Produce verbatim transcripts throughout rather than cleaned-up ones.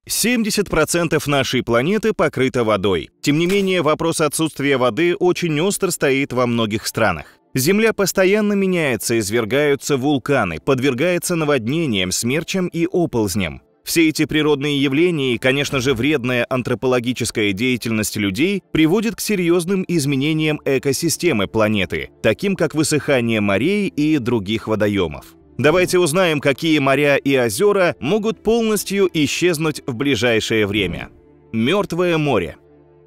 семьдесят процентов нашей планеты покрыто водой. Тем не менее, вопрос отсутствия воды очень остро стоит во многих странах. Земля постоянно меняется, извергаются вулканы, подвергается наводнениям, смерчам и оползням. Все эти природные явления и, конечно же, вредная антропологическая деятельность людей приводит к серьезным изменениям экосистемы планеты, таким как высыхание морей и других водоемов. Давайте узнаем, какие моря и озера могут полностью исчезнуть в ближайшее время. Мертвое море.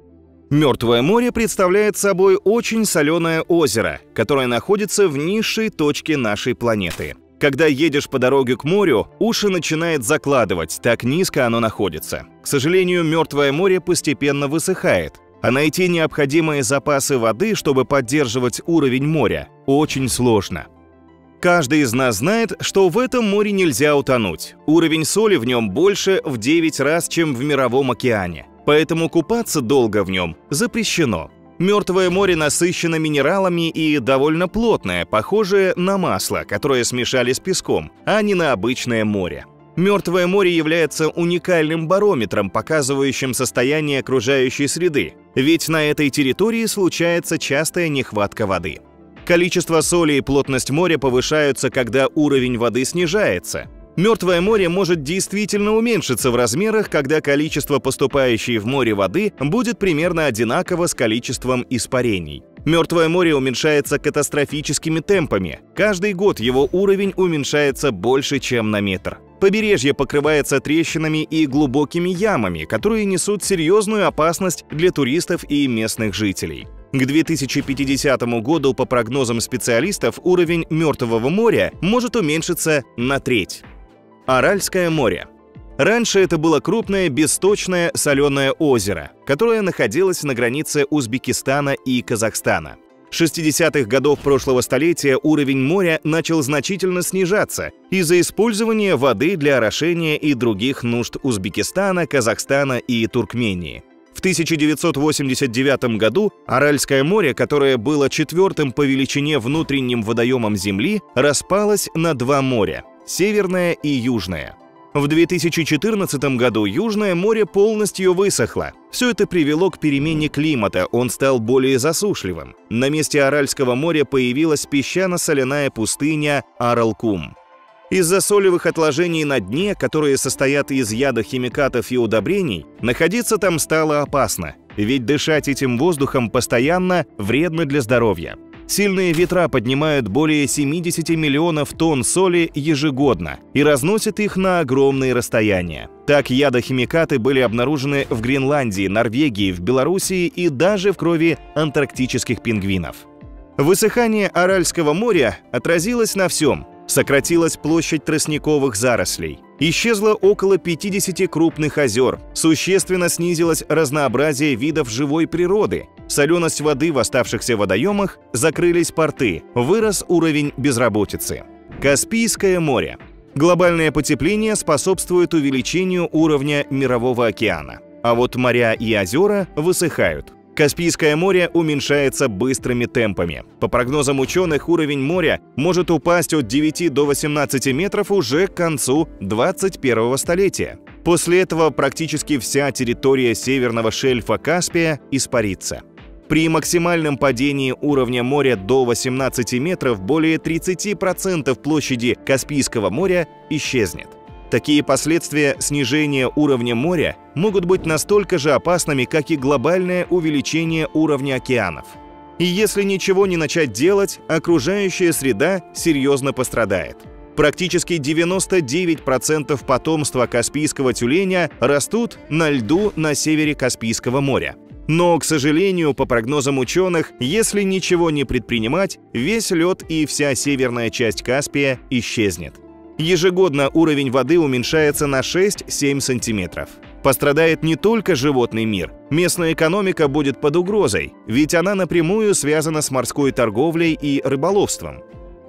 Мертвое море представляет собой очень соленое озеро, которое находится в низшей точке нашей планеты. Когда едешь по дороге к морю, уши начинает закладывать, так низко оно находится. К сожалению, Мертвое море постепенно высыхает, а найти необходимые запасы воды, чтобы поддерживать уровень моря, очень сложно. Каждый из нас знает, что в этом море нельзя утонуть. Уровень соли в нем больше в девять раз, чем в Мировом океане. Поэтому купаться долго в нем запрещено. Мертвое море насыщено минералами и довольно плотное, похожее на масло, которое смешали с песком, а не на обычное море. Мертвое море является уникальным барометром, показывающим состояние окружающей среды, ведь на этой территории случается частая нехватка воды. Количество соли и плотность моря повышаются, когда уровень воды снижается. Мертвое море может действительно уменьшиться в размерах, когда количество поступающей в море воды будет примерно одинаково с количеством испарений. Мертвое море уменьшается катастрофическими темпами. Каждый год его уровень уменьшается больше, чем на метр. Побережье покрывается трещинами и глубокими ямами, которые несут серьезную опасность для туристов и местных жителей. К две тысячи пятидесятому году, по прогнозам специалистов, уровень Мертвого моря может уменьшиться на треть. Аральское море. Раньше это было крупное бесточное соленое озеро, которое находилось на границе Узбекистана и Казахстана. С шестидесятых годов прошлого столетия уровень моря начал значительно снижаться из-за использования воды для орошения и других нужд Узбекистана, Казахстана и Туркмении. В тысяча девятьсот восемьдесят девятом году Аральское море, которое было четвертым по величине внутренним водоемом Земли, распалось на два моря – Северное и Южное. В две тысячи четырнадцатом году Южное море полностью высохло. Все это привело к перемене климата, он стал более засушливым. На месте Аральского моря появилась песчано-соляная пустыня Аралкум. Из-за солевых отложений на дне, которые состоят из ядохимикатов и удобрений, находиться там стало опасно, ведь дышать этим воздухом постоянно вредно для здоровья. Сильные ветра поднимают более семидесяти миллионов тонн соли ежегодно и разносят их на огромные расстояния. Так, ядохимикаты были обнаружены в Гренландии, Норвегии, в Белоруссии и даже в крови антарктических пингвинов. Высыхание Аральского моря отразилось на всем. Сократилась площадь тростниковых зарослей. Исчезло около пятидесяти крупных озер. Существенно снизилось разнообразие видов живой природы. Соленость воды в оставшихся водоемах, закрылись порты, вырос уровень безработицы. Каспийское море. Глобальное потепление способствует увеличению уровня Мирового океана. А вот моря и озера высыхают. Каспийское море уменьшается быстрыми темпами. По прогнозам ученых, уровень моря может упасть от девяти до восемнадцати метров уже к концу двадцать первого столетия. После этого практически вся территория северного шельфа Каспия испарится. При максимальном падении уровня моря до восемнадцати метров более тридцати процентов площади Каспийского моря исчезнет. Такие последствия снижения уровня моря могут быть настолько же опасными, как и глобальное увеличение уровня океанов. И если ничего не начать делать, окружающая среда серьезно пострадает. Практически девяносто девять процентов потомства каспийского тюленя растут на льду на севере Каспийского моря. Но, к сожалению, по прогнозам ученых, если ничего не предпринимать, весь лед и вся северная часть Каспия исчезнет. Ежегодно уровень воды уменьшается на шесть-семь сантиметров. Пострадает не только животный мир. Местная экономика будет под угрозой, ведь она напрямую связана с морской торговлей и рыболовством.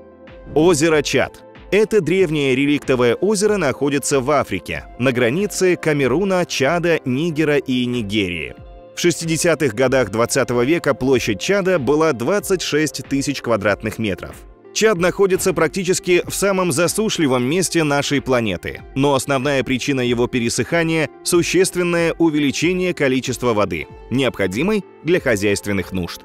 Озеро Чад. Это древнее реликтовое озеро находится в Африке, на границе Камеруна, Чада, Нигера и Нигерии. В шестидесятых годах двадцатого века площадь Чада была двадцать шесть тысяч квадратных метров. Чад находится практически в самом засушливом месте нашей планеты, но основная причина его пересыхания – существенное увеличение количества воды, необходимой для хозяйственных нужд.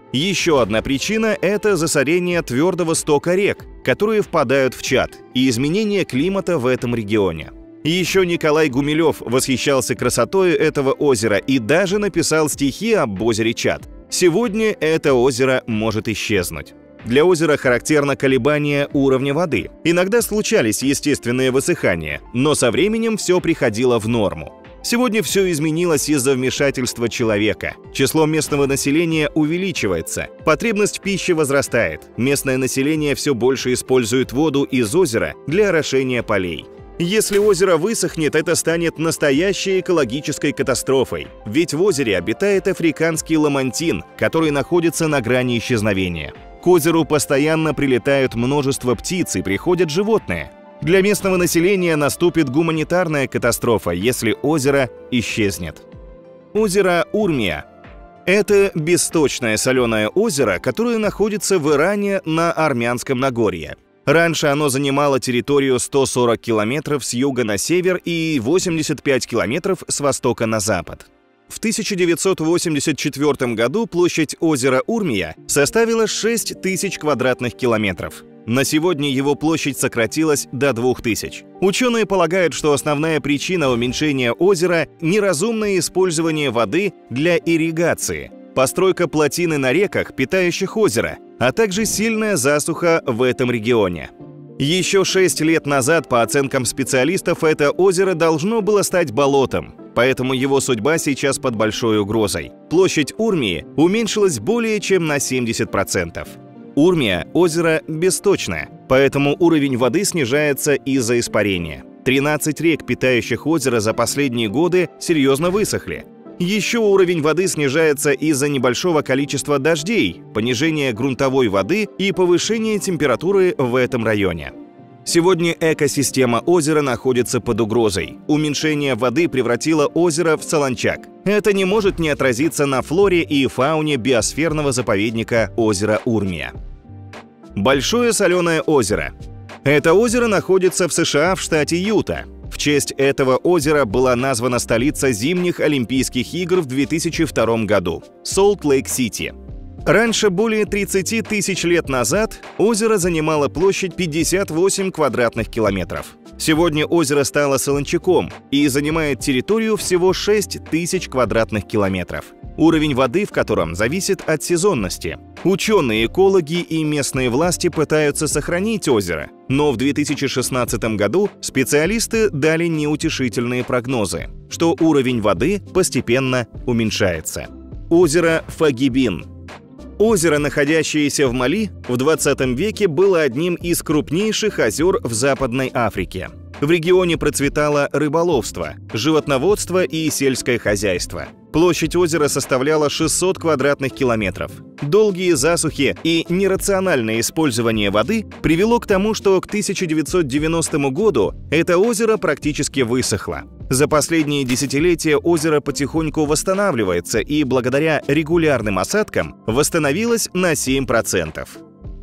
Еще одна причина – это засорение твердого стока рек, которые впадают в Чад, и изменение климата в этом регионе. Еще Николай Гумилев восхищался красотой этого озера и даже написал стихи об озере Чад. Сегодня это озеро может исчезнуть. Для озера характерно колебание уровня воды. Иногда случались естественные высыхания, но со временем все приходило в норму. Сегодня все изменилось из-за вмешательства человека. Число местного населения увеличивается, потребность в пище возрастает, местное население все больше использует воду из озера для орошения полей. Если озеро высохнет, это станет настоящей экологической катастрофой, ведь в озере обитает африканский ламантин, который находится на грани исчезновения. К озеру постоянно прилетают множество птиц и приходят животные. Для местного населения наступит гуманитарная катастрофа, если озеро исчезнет. Озеро Урмия. Это бессточное соленое озеро, которое находится в Иране на Армянском Нагорье. Раньше оно занимало территорию сто сорок километров с юга на север и восемьдесят пять километров с востока на запад. В тысяча девятьсот восемьдесят четвёртом году площадь озера Урмия составила шесть тысяч квадратных километров. На сегодня его площадь сократилась до двух тысяч. Ученые полагают, что основная причина уменьшения озера – неразумное использование воды для ирригации, постройка плотины на реках, питающих озеро, а также сильная засуха в этом регионе. Еще шесть лет назад, по оценкам специалистов, это озеро должно было стать болотом, поэтому его судьба сейчас под большой угрозой. Площадь Урмии уменьшилась более чем на семьдесят процентов. Урмия – озеро бессточное, поэтому уровень воды снижается из-за испарения. тринадцать рек, питающих озеро, за последние годы серьезно высохли. Еще уровень воды снижается из-за небольшого количества дождей, понижения грунтовой воды и повышения температуры в этом районе. Сегодня экосистема озера находится под угрозой. Уменьшение воды превратило озеро в солончак. Это не может не отразиться на флоре и фауне биосферного заповедника озера Урмия. Большое соленое озеро. Это озеро находится в США в штате Юта. В честь этого озера была названа столица зимних Олимпийских игр в две тысячи втором году – Солт-Лейк-Сити. Раньше, более тридцати тысяч лет назад, озеро занимало площадь пятьдесят восемь квадратных километров. Сегодня озеро стало солончаком и занимает территорию всего шесть тысяч квадратных километров. Уровень воды в котором зависит от сезонности. Ученые, экологи и местные власти пытаются сохранить озеро, но в две тысячи шестнадцатом году специалисты дали неутешительные прогнозы, что уровень воды постепенно уменьшается. Озеро Фагибин. Озеро, находящееся в Мали, в двадцатом веке было одним из крупнейших озер в Западной Африке. В регионе процветало рыболовство, животноводство и сельское хозяйство. Площадь озера составляла шестьсот квадратных километров. Долгие засухи и нерациональное использование воды привело к тому, что к тысяча девятьсот девяностому году это озеро практически высохло. За последние десятилетия озеро потихоньку восстанавливается и благодаря регулярным осадкам восстановилось на семь процентов.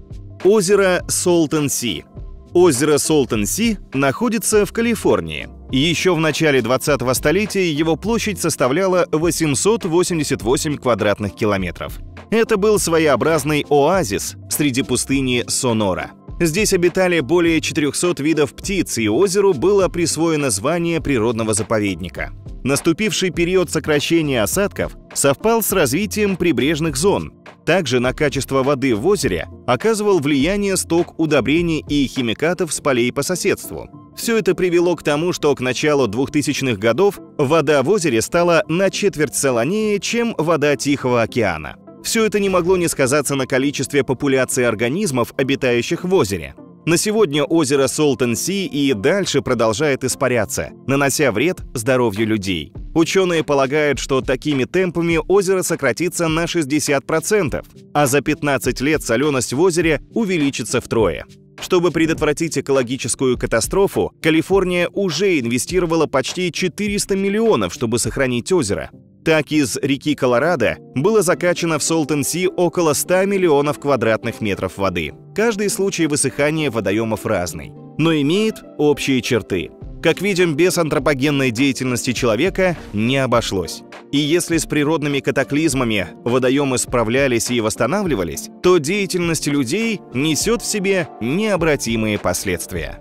Озеро Солтон-Си. Озеро Солтон-Си находится в Калифорнии. Еще в начале двадцатого столетия его площадь составляла восемьсот восемьдесят восемь квадратных километров. Это был своеобразный оазис среди пустыни Сонора. Здесь обитали более четырехсот видов птиц, и озеру было присвоено звание природного заповедника. Наступивший период сокращения осадков совпал с развитием прибрежных зон. Также на качество воды в озере оказывал влияние сток удобрений и химикатов с полей по соседству. Все это привело к тому, что к началу двухтысячных годов вода в озере стала на четверть солонее, чем вода Тихого океана. Все это не могло не сказаться на количестве популяции организмов, обитающих в озере. На сегодня озеро Солтон-Си и дальше продолжает испаряться, нанося вред здоровью людей. Ученые полагают, что такими темпами озеро сократится на шестьдесят процентов, а за пятнадцать лет соленость в озере увеличится втрое. Чтобы предотвратить экологическую катастрофу, Калифорния уже инвестировала почти четыреста миллионов, чтобы сохранить озеро. Так из реки Колорадо было закачано в Солтон-Си около ста миллионов квадратных метров воды. Каждый случай высыхания водоемов разный, но имеет общие черты. Как видим, без антропогенной деятельности человека не обошлось. И если с природными катаклизмами водоемы справлялись и восстанавливались, то деятельность людей несет в себе необратимые последствия.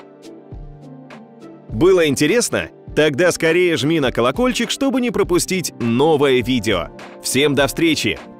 Было интересно? Тогда скорее жми на колокольчик, чтобы не пропустить новое видео. Всем до встречи!